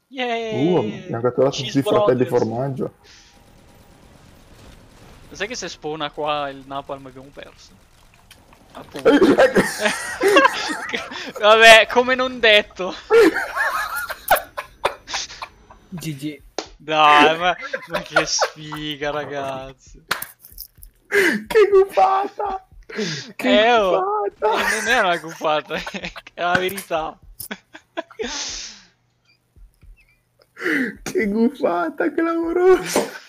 Abbiamo catturato tutti Cheese i fratelli Brothers. formaggio. Sai che se spawna qua il Napalm abbiamo perso? Appunto. Ecco. Vabbè, come non detto. GG. Dai, ma che sfiga, ragazzi. Che gufata! Che Oh, gufata! non è una gufata, è la verità. Che gufata, clamorosa!